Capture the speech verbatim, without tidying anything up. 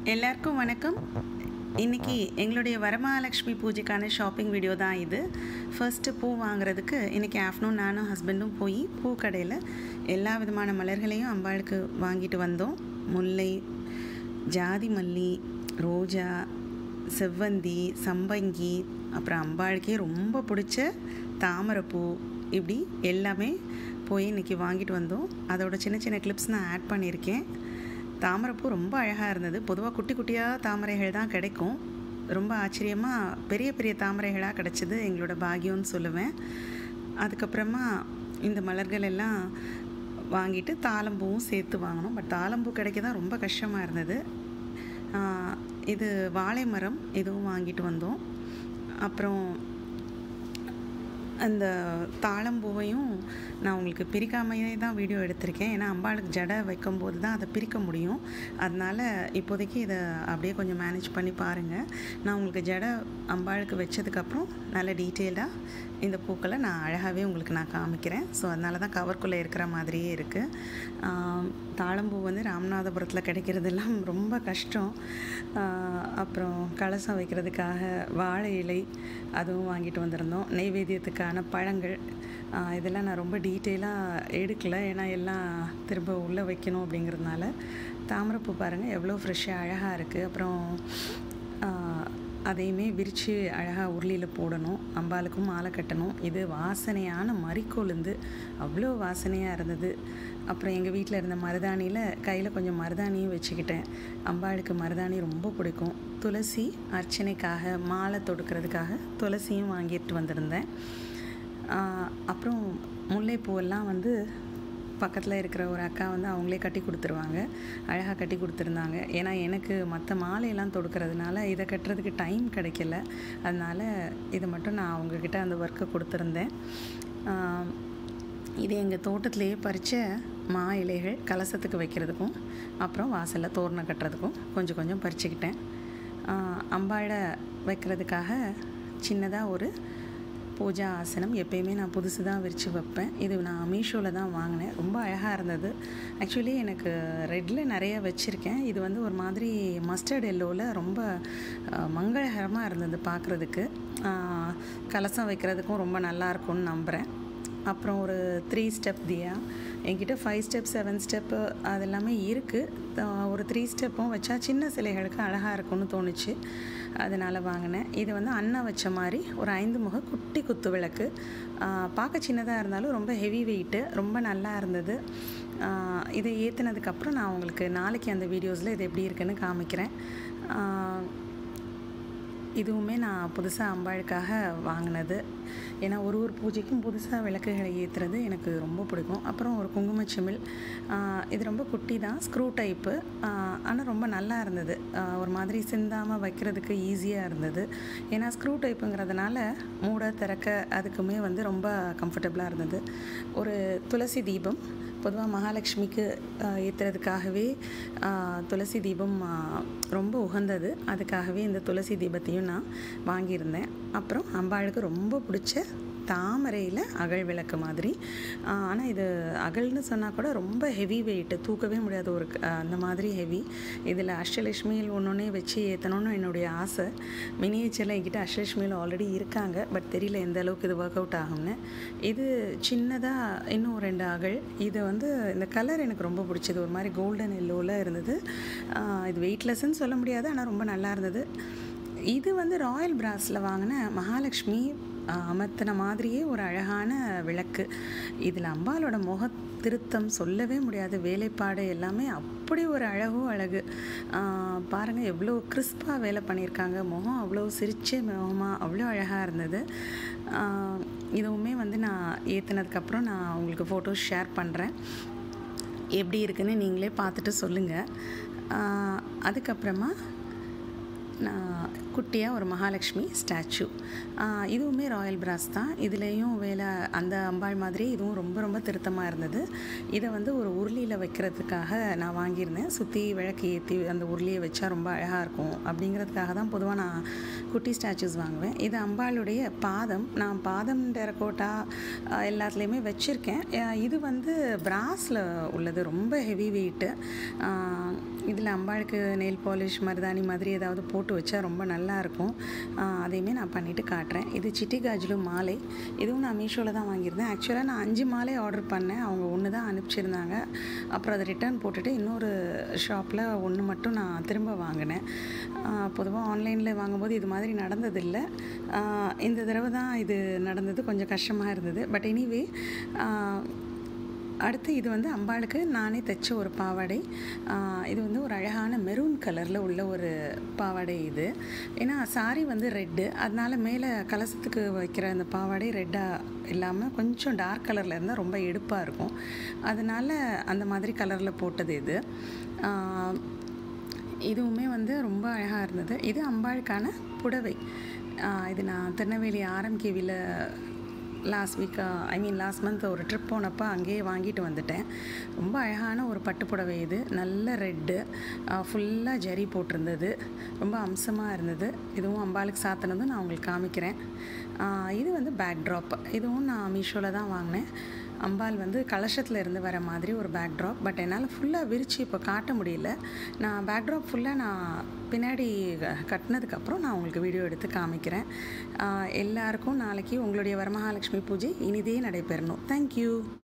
எல்லாருக்கும் வணக்கம். இன்றைக்கி எங்களுடைய வரமகாலட்சுமி பூஜைக்கான ஷாப்பிங் வீடியோ தான் இது. ஃபர்ஸ்ட்டு பூ வாங்குறதுக்கு இன்றைக்கி ஆஃப்டர்நூன் நானும் ஹஸ்பண்டும் போய் பூக்கடையில் எல்லா விதமான மலர்களையும் அம்பாளுக்கு வாங்கிட்டு வந்தோம். முல்லை, ஜாதி மல்லி, ரோஜா, செவ்வந்தி, சம்பங்கி, அப்புறம் அம்பாளுக்கே ரொம்ப பிடிச்ச தாமரைப்பூ, இப்படி எல்லாமே போய் இன்றைக்கி வாங்கிட்டு வந்தோம். அதோட சின்ன சின்ன கிளிப்ஸ் நான் ஆட் பண்ணியிருக்கேன். தாமரைப்பூ ரொம்ப அழகாக இருந்தது. பொதுவாக குட்டி குட்டியாக தாமரைகள் தான் கிடைக்கும். ரொம்ப ஆச்சரியமாக பெரிய பெரிய தாமரைகளாக கிடச்சிது. எங்களோட பாக்கியம்னு சொல்லுவேன். அதுக்கப்புறமா இந்த மலர்கள் எல்லாம் வாங்கிட்டு தாளம்பூவும் சேர்த்து வாங்கினோம். பட் தாளம்பூ கிடைக்க தான் ரொம்ப கஷ்டமாக இருந்தது. இது வாழை மரம், இதுவும் வாங்கிட்டு வந்தோம். அப்புறம் அந்த தாளம்பூவையும் நான் உங்களுக்கு பிரிக்காமையே தான் வீடியோ எடுத்திருக்கேன். ஏன்னா அம்பாளுக்கு ஜடை வைக்கும்போது தான் அதை பிரிக்க முடியும். அதனால் இப்போதைக்கு இதை அப்படியே கொஞ்சம் மேனேஜ் பண்ணி பாருங்கள். நான் உங்களுக்கு ஜடை அம்பாளுக்கு வச்சதுக்கப்புறம் நல்ல டீட்டெயில்டாக இந்த பூக்களை நான் அழகாகவே உங்களுக்கு நான் காமிக்கிறேன். ஸோ அதனால தான் கவர்க்குள்ளே இருக்கிற மாதிரியே இருக்குது. தாளம்பூ வந்து ராமநாதபுரத்தில் கிடைக்கிறதெல்லாம் ரொம்ப கஷ்டம். அப்புறம் கலசம் வைக்கிறதுக்காக வாழை இலை அதுவும் வாங்கிட்டு வந்திருந்தோம். நெய்வேத்தியத்துக்கான பழங்கள் இதெல்லாம் நான் ரொம்ப டீட்டெயிலாக எடுக்கலை, ஏன்னா எல்லாம் திரும்ப உள்ளே வைக்கணும் அப்படிங்கிறதுனால. தாமரைப்பூ பாருங்கள் எவ்வளோ ஃப்ரெஷ்ஷாக அழகாக இருக்குது. அப்புறம் அதையுமே விரித்து அழகாக உருளியில் போடணும். அம்பாளுக்கும் மாலை கட்டணும். இது வாசனையான மறிக்கொழுந்து, அவ்வளோ வாசனையாக இருந்தது. அப்புறம் எங்கள் வீட்டில் இருந்த மருதாணியில் கையில் கொஞ்சம் மருதாணியும் வச்சுக்கிட்டேன். அம்பாளுக்கு மருதாணி ரொம்ப பிடிக்கும். துளசி அர்ச்சனைக்காக மாலை தொடுக்கிறதுக்காக துளசியும் வாங்கிட்டு வந்திருந்தேன். அப்புறம் முல்லைப்பூவெல்லாம் வந்து பக்கத்தில் இருக்கிற ஒரு அக்கா வந்து அவங்களே கட்டி கொடுத்துருவாங்க. அழகாக கட்டி கொடுத்துருந்தாங்க. ஏன்னா எனக்கு மற்ற மாலையெல்லாம் தொடுக்கிறதுனால இதை கட்டுறதுக்கு டைம் கிடைக்கல. அதனால் இதை மட்டும் நான் அவங்கக்கிட்ட அந்த ஒர்க்கை கொடுத்துருந்தேன். இது எங்கள் தோட்டத்திலேயே பறித்த மா இலைகள் கலசத்துக்கு வைக்கிறதுக்கும் அப்புறம் வாசலில் தோரணம் கட்டுறதுக்கும் கொஞ்சம் கொஞ்சம் பறிச்சுக்கிட்டேன். அம்பாளை வைக்கிறதுக்காக சின்னதாக ஒரு பூஜா ஆசனம் எப்பயுமே நான் புதுசு தான் விரித்து வைப்பேன். இது நான் மீஷோவில் தான் வாங்கினேன். ரொம்ப அழகாக இருந்தது. ஆக்சுவலி எனக்கு ரெட்டில் நிறைய வச்சுருக்கேன். இது வந்து ஒரு மாதிரி மஸ்டர்ட் எல்லோவில் ரொம்ப மங்களகரமாக இருந்தது பார்க்குறதுக்கு. கலசம் வைக்கிறதுக்கும் ரொம்ப நல்லாயிருக்கும்னு நம்புகிறேன். அப்புறம் ஒரு த்ரீ ஸ்டெப் தியா, என்கிட்ட ஃபைவ் ஸ்டெப் செவன் ஸ்டெப்பு அது எல்லாமே இருக்குது. ஒரு த்ரீ ஸ்டெப்பும் வச்சா சின்ன சிலைகளுக்கு அழகாக இருக்கும்னு தோணுச்சு, அதனால் வாங்கினேன். இது வந்து அன்னம் வச்ச மாதிரி ஒரு ஐந்து முக குட்டி குத்து விளக்கு. பார்க்க சின்னதாக இருந்தாலும் ரொம்ப ஹெவி வெயிட்டு, ரொம்ப நல்லா இருந்தது. இதை ஏற்றினதுக்கப்புறம் நான் உங்களுக்கு நாளைக்கு அந்த வீடியோஸில் இது எப்படி இருக்குன்னு காமிக்கிறேன். இதுவுமே நான் புதுசாக அம்பாளுக்காக வாங்கினது. ஏன்னா ஒரு ஒரு பூஜைக்கும் புதுசாக விளக்குகளை ஏற்றுறது எனக்கு ரொம்ப பிடிக்கும். அப்புறம் ஒரு குங்குமச்சிமிழ், இது ரொம்ப குட்டி தான், ஸ்க்ரூ டைப்பு, ஆனால் ரொம்ப நல்லா இருந்தது. ஒரு மாதிரி சிந்தாமல் வைக்கிறதுக்கு ஈஸியாக இருந்தது. ஏன்னா ஸ்க்ரூ டைப்புங்கிறதுனால மூட திறக்க அதுக்குமே வந்து ரொம்ப கம்ஃபர்டபுளாக இருந்தது. ஒரு துளசி தீபம், பொதுவாக மகாலட்சுமிக்கு ஏற்றுறதுக்காகவே துளசி தீபம் ரொம்ப உகந்தது. அதுக்காகவே இந்த துளசி தீபத்தையும் நான் வாங்கியிருந்தேன். அப்புறம் அம்பாளுக்கு ரொம்ப பிடிச்ச தாமரையில் அகல் விளக்கு மாதிரி. ஆனால் இது அகல்னு சொன்னால் கூட ரொம்ப ஹெவி வெயிட்டு, தூக்கவே முடியாத ஒரு அந்த மாதிரி ஹெவி. இதில் அஷ்டலட்சுமியில் ஒன்று ஒன்றே வச்சு ஏற்றணும்னு என்னுடைய ஆசை. மினியேச்சரில் என்கிட்ட அஷ்டலட்சுமியில் ஆல்ரெடி இருக்காங்க. பட் தெரியல எந்த அளவுக்கு இது ஒர்க் அவுட் ஆகும்னு. இது சின்னதாக இன்னும் ரெண்டு அகல். இது வந்து இந்த கலர் எனக்கு ரொம்ப பிடிச்சது. ஒரு மாதிரி கோல்டன் எல்லோவில் இருந்தது. இது வெயிட்லெஸ்ன்னு சொல்ல முடியாது, ஆனால் ரொம்ப நல்லா இருந்தது. இது வந்து ராயல் பிராஸில் வாங்கின மகாலட்சுமி அமர்த்தின மாதிரியே ஒரு அழகான விளக்கு. இதில் அம்பாலோட முக திருத்தம் சொல்லவே முடியாது. வேலைப்பாடு எல்லாமே அப்படி ஒரு அழகோ அழகு. பாருங்கள் எவ்வளோ கிறிஸ்பாக வேலை பண்ணியிருக்காங்க. முகம் அவ்வளோ சிரிச்ச முகமாக அவ்வளோ அழகாக இருந்தது. இதுவுமே வந்து நான் ஏற்றினதுக்கப்புறம் நான் உங்களுக்கு ஃபோட்டோஸ் ஷேர் பண்ணுறேன். எப்படி இருக்குன்னு நீங்களே பார்த்துட்டு சொல்லுங்கள். அதுக்கப்புறமா நான் குட்டியாக ஒரு மகாலட்சுமி ஸ்டாச்சு, இதுவுமே ராயல் பிராஸ் தான். இதுலேயும் வேலை அந்த அம்பாள் மாதிரி இதுவும் ரொம்ப ரொம்ப திருத்தமாக இருந்தது. இதை வந்து ஒரு உருளியில் வைக்கிறதுக்காக நான் வாங்கியிருந்தேன். சுற்றி விளக்கு ஏற்றி அந்த உருளியை வச்சா ரொம்ப அழகாக இருக்கும் அப்படிங்கிறதுக்காக தான் பொதுவாக நான் குட்டி ஸ்டாச்சூஸ் வாங்குவேன். இது அம்பாளுடைய பாதம். நான் பாதம் டெரகோட்டா எல்லாத்துலேயுமே வச்சுருக்கேன். இது வந்து பிராஸில் உள்ளது, ரொம்ப ஹெவி வெயிட்டு. இதில் அம்பாளுக்கு நெயில் பாலிஷ் மருதாணி மாதிரி ஏதாவது போட்டு வச்சா ரொம்ப நல்லாயிருக்கும். அதையுமே நான் பண்ணிவிட்டு காட்டுறேன். இது சிட்டி காஜ்லு மாலை. இதுவும் நான் மீஷோவில் தான் வாங்கியிருந்தேன். ஆக்சுவலாக நான் அஞ்சு மாலை ஆர்டர் பண்ணேன். அவங்க ஒன்று தான் அனுப்பிச்சிருந்தாங்க. அப்புறம் அதை ரிட்டர்ன் போட்டுட்டு இன்னொரு ஷாப்பில் ஒன்று மட்டும் நான் திரும்ப வாங்கினேன். பொதுவாக ஆன்லைனில் வாங்கும்போது இது மாதிரி நடந்ததில்லை. இந்த தடவை தான் இது நடந்தது. கொஞ்சம் கஷ்டமாக இருந்தது. பட் எனிவே அடுத்து இது வந்து அம்பாளுக்கு நானே தைச்ச ஒரு பாவாடை. இது வந்து ஒரு அழகான மெரூன் கலரில் உள்ள ஒரு பாவாடை இது. ஏன்னா சாரி வந்து ரெட்டு, அதனால மேலே கலசத்துக்கு வைக்கிற அந்த பாவாடை ரெட்டாக இல்லாமல் கொஞ்சம் டார்க் கலரில் இருந்தால் ரொம்ப எடுப்பாக இருக்கும். அதனால் அந்த மாதிரி கலரில் போட்டது இது. இதுவுமே வந்து ரொம்ப அழகாக இருந்தது. இது அம்பாளுக்கான புடவை. இது நான் திருநெல்வேலி ஆர்எம்கேவியில் last week I mean last month ஒரு ட்ரிப் போனப்போ அங்கேயே வாங்கிட்டு வந்துட்டேன். ரொம்ப அழகான ஒரு பட்டு புடவை இது. நல்ல ரெட்டு, ஃபுல்லாக ஜரி போட்டிருந்தது. ரொம்ப அம்சமாக இருந்தது. இதுவும் அம்பாளுக்கு சாத்தினதும் நான் உங்களுக்கு காமிக்கிறேன். இது வந்து பேக் ட்ராப். இதுவும் நான் மீஷோவில் தான் வாங்கினேன். அம்பாள் வந்து கலசத்தில் இருந்து வர மாதிரி ஒரு பேக் ட்ராப். பட் என்னால் ஃபுல்லாக விரித்து இப்போ காட்ட முடியல. நான் பேக் ட்ராப் ஃபுல்லாக நான் பின்னாடி கட்டினதுக்கப்புறம் நான் உங்களுக்கு வீடியோ எடுத்து காமிக்கிறேன். எல்லாருக்கும் நாளைக்கு உங்களுடைய வரமகாலட்சுமி பூஜை இனிதே நடைபெறணும். தேங்க்யூ.